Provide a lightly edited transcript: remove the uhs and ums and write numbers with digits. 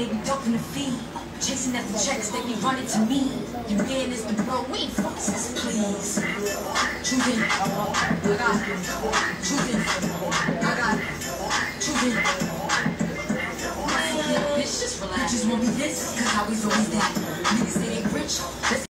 they be dumping the fee. Chasing after checks, they be running to me. You man is the bro, we ain't fucks, please. Choose it. I got it. Choose it. I got it. Choose it. Bitch, just relax. You just want me this, cause I was always that. Niggas say they rich.